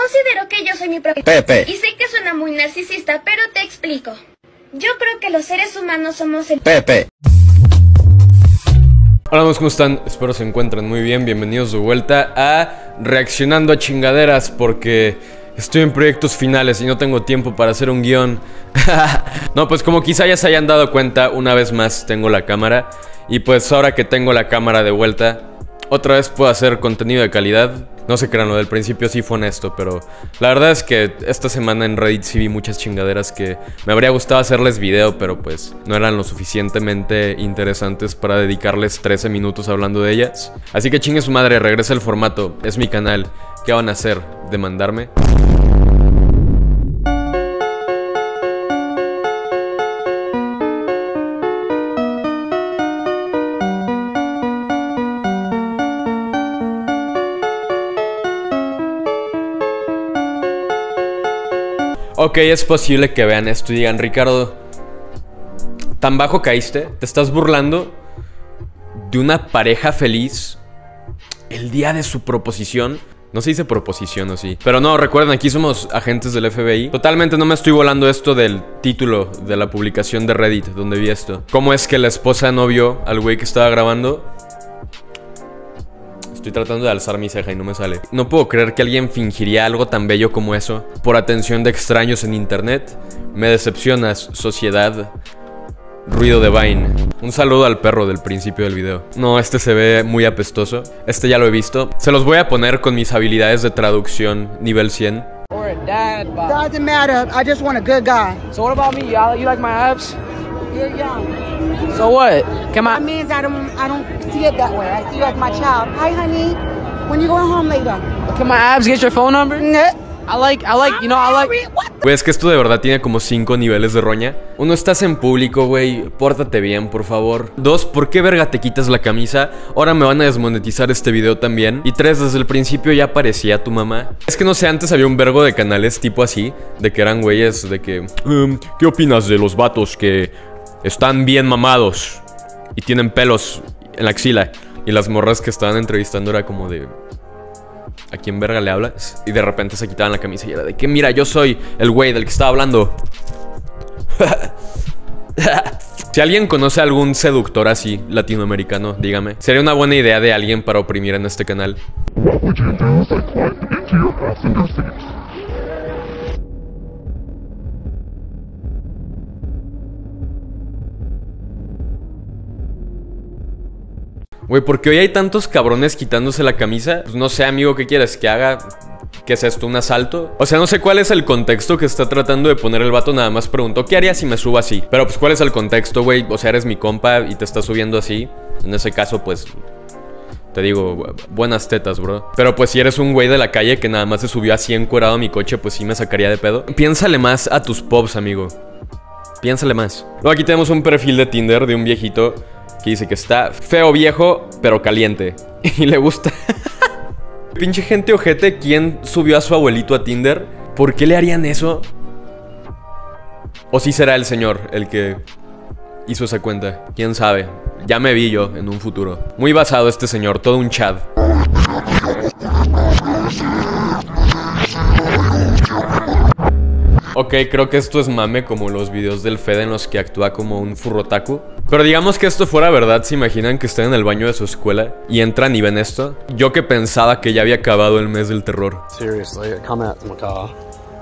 Considero que yo soy mi propio Pepe. Y sé que suena muy narcisista, pero te explico. Yo creo que los seres humanos somos el Pepe. Hola amigos, ¿cómo están? Espero se encuentren muy bien. Bienvenidos de vuelta a Reaccionando a Chingaderas, porque estoy en proyectos finales y no tengo tiempo para hacer un guión. No, pues como quizá ya se hayan dado cuenta, una vez más tengo la cámara. Y pues ahora que tengo la cámara de vuelta, otra vez puedo hacer contenido de calidad. No se crean, lo del principio sí fue honesto, pero la verdad es que esta semana en Reddit sí vi muchas chingaderas que me habría gustado hacerles video, pero pues no eran lo suficientemente interesantes para dedicarles 13 minutos hablando de ellas. Así que chingue su madre, regresa el formato, es mi canal. ¿Qué van a hacer? ¿Demandarme? Ok, es posible que vean esto y digan, Ricardo, ¿tan bajo caíste? ¿Te estás burlando de una pareja feliz el día de su proposición? No se dice proposición o sí. Pero no, recuerden, aquí somos agentes del FBI. Totalmente no me estoy volando esto del título de la publicación de Reddit donde vi esto. ¿Cómo es que la esposa no vio al güey que estaba grabando? Estoy tratando de alzar mi ceja y no me sale. No puedo creer que alguien fingiría algo tan bello como eso por atención de extraños en internet. Me decepcionas, sociedad. Ruido de Vine. Un saludo al perro del principio del video. No, este se ve muy apestoso. Este ya lo he visto. Se los voy a poner con mis habilidades de traducción nivel 100. Doesn't matter. I just want a good guy. So what about me? You like my abs? You're young. So what? Come That on. means I don't see it that way. I see you as my child. Hi, honey. When you going home later? Can my abs get your phone number? I like, you know, I like. What? Güey, es que esto de verdad tiene como 5 niveles de roña. 1, estás en público, güey. Pórtate bien, por favor. 2, ¿por qué verga te quitas la camisa? Ahora me van a desmonetizar este video también. Y 3, desde el principio ya parecía tu mamá. Es que no sé, antes había un vergo de canales tipo así, de que eran güeyes de que ¿qué opinas de los vatos que están bien mamados y tienen pelos en la axila? Y las morras que estaban entrevistando era como de, ¿a quién verga le hablas? Y de repente se quitaban la camisa y era de que, mira, yo soy el güey del que estaba hablando. Si alguien conoce a algún seductor así, latinoamericano, dígame. Sería una buena idea de alguien para oprimir en este canal. Güey, porque hoy hay tantos cabrones quitándose la camisa. Pues no sé, amigo, ¿qué quieres que haga? ¿Qué es esto? ¿Un asalto? O sea, no sé cuál es el contexto que está tratando de poner el vato. Nada más preguntó, ¿qué haría si me subo así? Pero pues, ¿cuál es el contexto, güey? O sea, eres mi compa y te estás subiendo así. En ese caso, pues, te digo, buenas tetas, bro. Pero pues si eres un güey de la calle que nada más se subió así encuerado a mi coche, pues sí me sacaría de pedo. Piénsale más a tus pops, amigo. Piénsale más. Luego aquí tenemos un perfil de Tinder de un viejito que dice que está feo viejo, pero caliente. Y le gusta. Pinche gente ojete, ¿quién subió a su abuelito a Tinder? ¿Por qué le harían eso? ¿O sí será el señor el que hizo esa cuenta? ¿Quién sabe? Ya me vi yo en un futuro. Muy basado este señor, todo un Chad. Ok, creo que esto es mame, como los videos del Fede en los que actúa como un furrotaku. Pero digamos que esto fuera verdad, ¿se imaginan que están en el baño de su escuela y entran y ven esto? Yo que pensaba que ya había acabado el mes del terror. Seriously, come out to my car.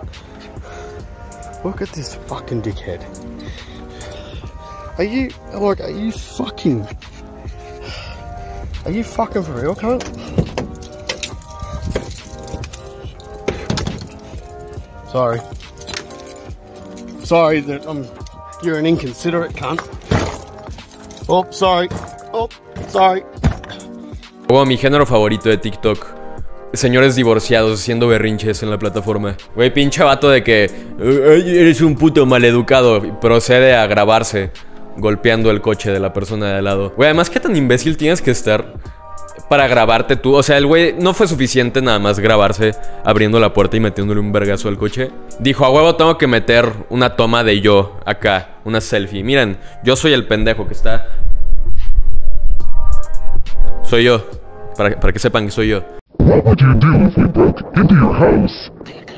Look at this fucking dickhead. Are you fucking for real, cunt? Sorry. Sorry that you're an inconsiderate cunt. Oh, sorry. Oh, sorry. Oh, mi género favorito de TikTok. Señores divorciados haciendo berrinches en la plataforma. Güey, pinche vato de que eres un puto maleducado. Y procede a grabarse golpeando el coche de la persona de al lado. Güey, además, ¿qué tan imbécil tienes que estar para grabarte tú? O sea, el güey no fue suficiente nada más grabarse abriendo la puerta y metiéndole un vergazo al coche. Dijo, a huevo tengo que meter una toma de yo acá, una selfie. Miren, yo soy el pendejo que está. Soy yo, para que sepan que soy yo. What would you do if we broke into your house?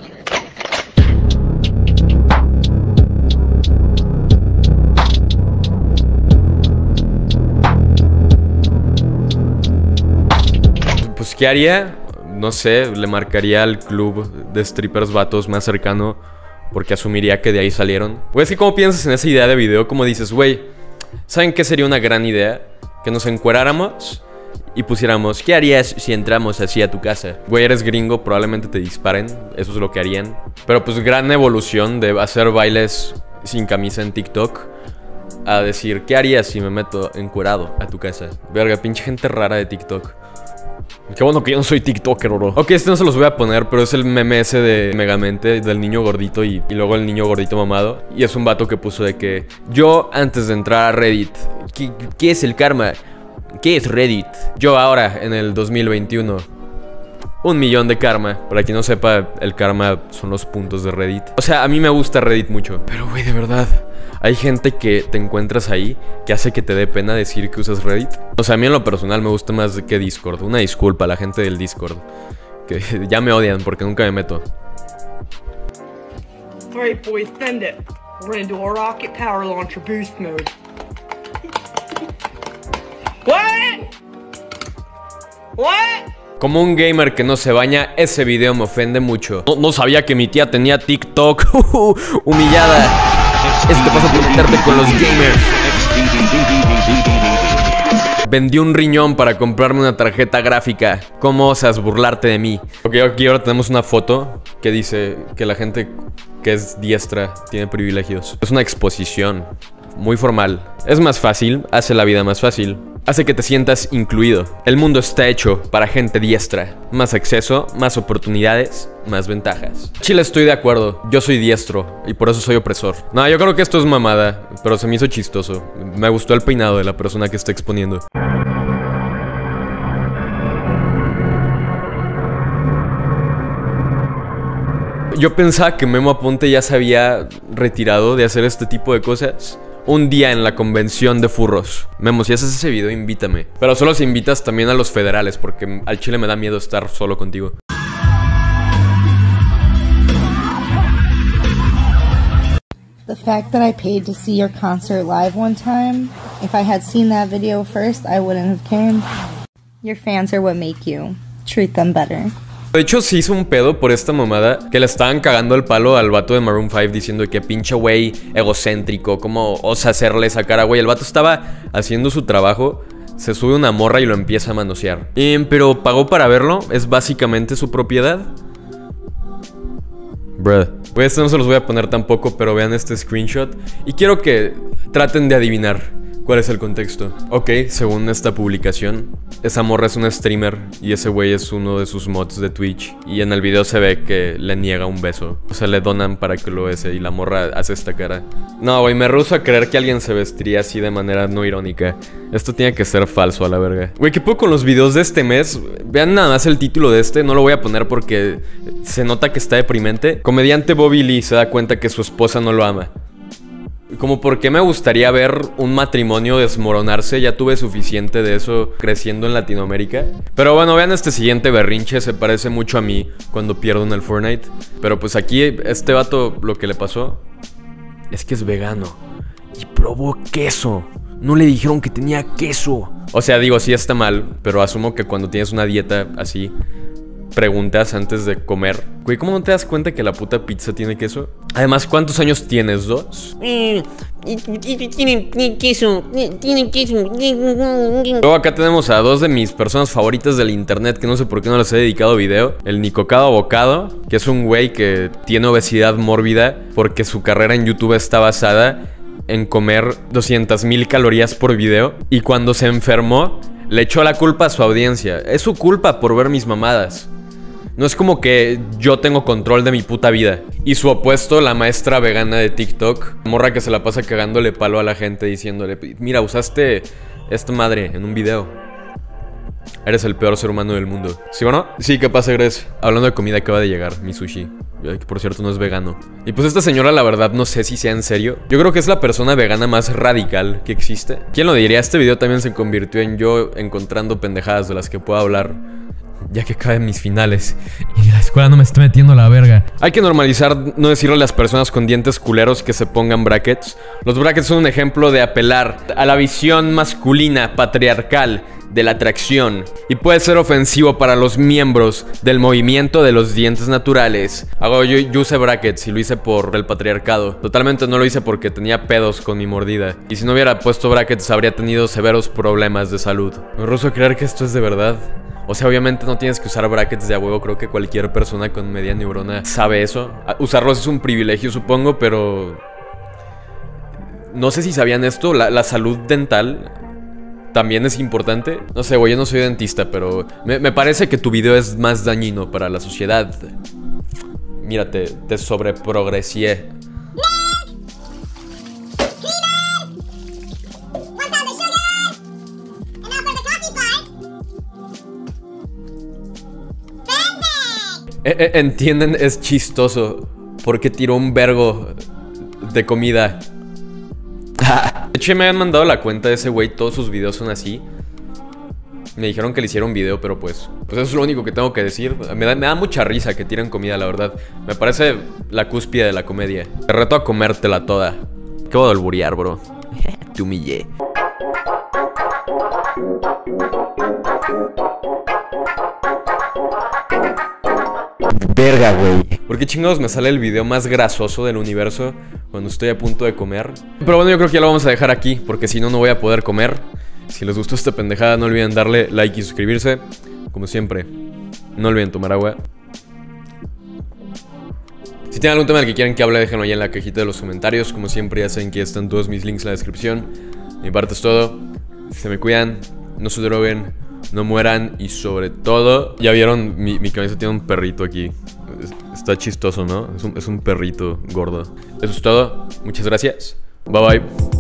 Pues, ¿qué haría? No sé, le marcaría al club de strippers vatos más cercano, porque asumiría que de ahí salieron. Pues es que como piensas en esa idea de video, como dices, güey, ¿saben qué sería una gran idea? Que nos encueráramos y pusiéramos, ¿qué harías si entramos así a tu casa? Güey, eres gringo, probablemente te disparen, eso es lo que harían. Pero pues gran evolución de hacer bailes sin camisa en TikTok a decir, ¿qué harías si me meto encuerado a tu casa? Verga, pinche gente rara de TikTok. Qué bueno que yo no soy TikToker, bro. Ok, este no se los voy a poner, pero es el meme ese de Megamente, del niño gordito y luego el niño gordito mamado. Y es un vato que puso de que yo antes de entrar a Reddit, ¿qué es el karma? ¿Qué es Reddit? Yo ahora, en el 2021, 1 millón de karma. Para quien no sepa, el karma son los puntos de Reddit. O sea, a mí me gusta Reddit mucho. Pero, güey, de verdad, hay gente que te encuentras ahí que hace que te dé pena decir que usas Reddit. O sea, a mí en lo personal me gusta más que Discord. Una disculpa a la gente del Discord, que ya me odian porque nunca me meto. Alright boys, send it. We're gonna do a rocket power launcher boost mode. What? What? Como un gamer que no se baña, ese video me ofende mucho. No sabía que mi tía tenía TikTok. Humillada. Eso te pasa por meterte con los gamers. Vendí un riñón para comprarme una tarjeta gráfica. ¿Cómo osas burlarte de mí? Ok, aquí ahora tenemos una foto que dice que la gente que es diestra tiene privilegios. Es una exposición muy formal. Es más fácil, hace la vida más fácil. Hace que te sientas incluido. El mundo está hecho para gente diestra. Más acceso, más oportunidades, más ventajas. Chile, estoy de acuerdo. Yo soy diestro y por eso soy opresor. No, yo creo que esto es mamada, pero se me hizo chistoso. Me gustó el peinado de la persona que está exponiendo. Yo pensaba que Memo Aponte ya se había retirado de hacer este tipo de cosas. Un día en la convención de furros. Memo, si haces ese video, invítame. Pero solo si invitas también a los federales, porque al chile me da miedo estar solo contigo. The fact that I paid to see your concert live one time, if I had seen that video first, I wouldn't have came. Your fans are what make you. Treat them better. De hecho, se hizo un pedo por esta mamada que le estaban cagando el palo al vato de Maroon 5 diciendo que pinche güey egocéntrico, cómo osa hacerle esa cara, güey. El vato estaba haciendo su trabajo, se sube una morra y lo empieza a manosear. Pero pagó para verlo, es básicamente su propiedad. Bruh. Pues esto no se los voy a poner tampoco, pero vean este screenshot y quiero que traten de adivinar cuál es el contexto. Ok, según esta publicación, esa morra es una streamer y ese güey es uno de sus mods de Twitch. Y en el video se ve que le niega un beso. O sea, le donan para que lo bese y la morra hace esta cara. No, güey, me rehúso a creer que alguien se vestiría así de manera no irónica. Esto tiene que ser falso a la verga. Güey, ¿qué puedo con los videos de este mes? Vean nada más el título de este. No lo voy a poner porque se nota que está deprimente. Comediante Bobby Lee se da cuenta que su esposa no lo ama. Como por qué me gustaría ver un matrimonio desmoronarse. Ya tuve suficiente de eso creciendo en Latinoamérica. Pero bueno, vean este siguiente berrinche. Se parece mucho a mí cuando pierdo en el Fortnite. Pero pues aquí este vato lo que le pasó es que es vegano y probó queso. No le dijeron que tenía queso. O sea, digo, sí está mal, pero asumo que cuando tienes una dieta así preguntas antes de comer. Güey, ¿cómo no te das cuenta que la puta pizza tiene queso? Además, ¿cuántos años tienes? ¿2? Tiene queso. Tiene queso. Luego acá tenemos a dos de mis personas favoritas del internet, que no sé por qué no les he dedicado video. El Nicocado Abocado, que es un güey que tiene obesidad mórbida porque su carrera en YouTube está basada en comer 200,000 calorías por video. Y cuando se enfermó, le echó la culpa a su audiencia. Es su culpa por ver mis mamadas. No es como que yo tengo control de mi puta vida. Y su opuesto, la maestra vegana de TikTok, morra que se la pasa cagándole palo a la gente diciéndole: mira, usaste esta madre en un video. Eres el peor ser humano del mundo. ¿Sí o no? Sí, ¿qué pasa, Gres? Hablando de comida, acaba de llegar mi sushi, que por cierto no es vegano. Y pues esta señora, la verdad, no sé si sea en serio. Yo creo que es la persona vegana más radical que existe. ¿Quién lo diría? Este video también se convirtió en yo encontrando pendejadas de las que puedo hablar ya que caen mis finales y la escuela no me está metiendo la verga. Hay que normalizar no decirle a las personas con dientes culeros que se pongan brackets. Los brackets son un ejemplo de apelar a la visión masculina patriarcal de la atracción y puede ser ofensivo para los miembros del movimiento de los dientes naturales. Yo usé brackets y lo hice por el patriarcado. Totalmente no lo hice porque tenía pedos con mi mordida. Y si no hubiera puesto brackets habría tenido severos problemas de salud. Me rehúso a creer que esto es de verdad. O sea, obviamente no tienes que usar brackets de a huevo. Creo que cualquier persona con media neurona sabe eso. Usarlos es un privilegio, supongo, pero... no sé si sabían esto. La salud dental también es importante. No sé, güey, yo no soy dentista, pero me parece que tu video es más dañino para la sociedad. Mira, te sobreprogresié. Entienden, es chistoso porque tiró un vergo de comida. De hecho, me han mandado la cuenta de ese güey. Todos sus videos son así. Me dijeron que le hiciera un video, pero pues eso es lo único que tengo que decir. Me da mucha risa que tiren comida, la verdad. Me parece la cúspide de la comedia. Te reto a comértela toda. Acabo de alburear, bro. Te humillé. Verga, güey. ¿Por qué chingados me sale el video más grasoso del universo cuando estoy a punto de comer? Pero bueno, yo creo que ya lo vamos a dejar aquí, porque si no, no voy a poder comer. Si les gustó esta pendejada, no olviden darle like y suscribirse. Como siempre, no olviden tomar agua. Si tienen algún tema del que quieren que hable, déjenlo ahí en la cajita de los comentarios. Como siempre, ya saben que están todos mis links en la descripción. De mi parte es todo. Se me cuidan, no se droguen, no mueran y sobre todo... Ya vieron, mi cabeza tiene un perrito aquí. Está chistoso, ¿no? Es un perrito gordo. Eso es todo. Muchas gracias. Bye bye.